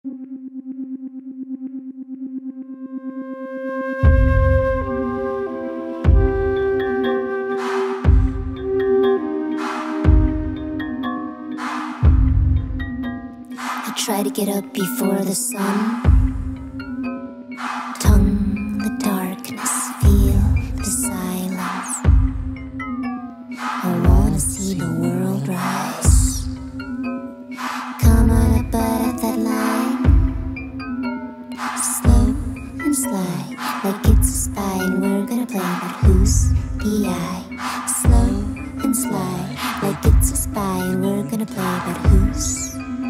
Try to get up before the sun. Tongue the darkness, feel the silence. I wanna see the world rise. Come on up at that line. Slow and slide, like it's a spy, and we're gonna play, but who's the eye? Slow and slide, like it's a spy, and we're gonna play, but who's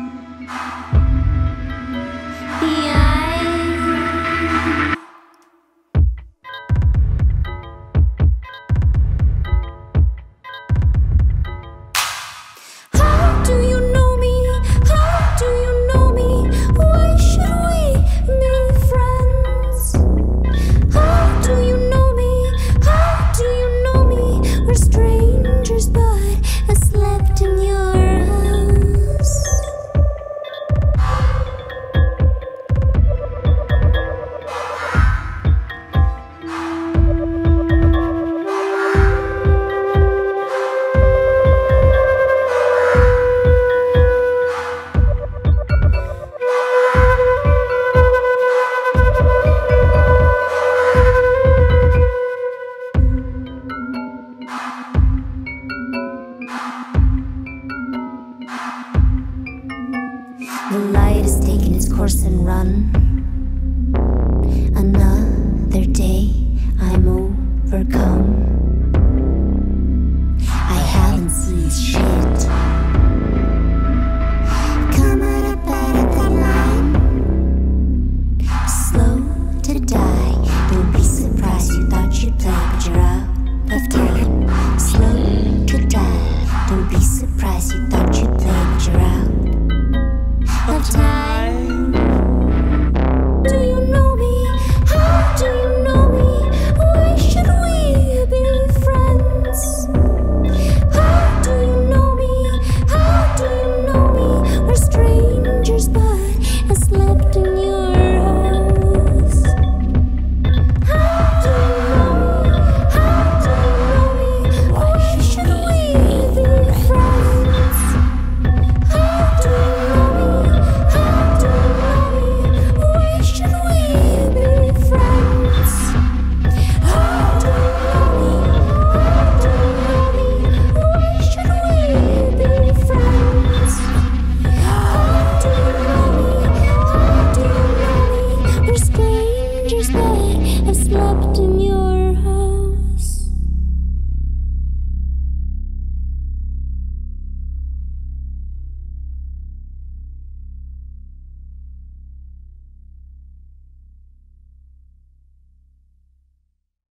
the light has taken its course and run. Another day I'm overcome. I haven't seen shit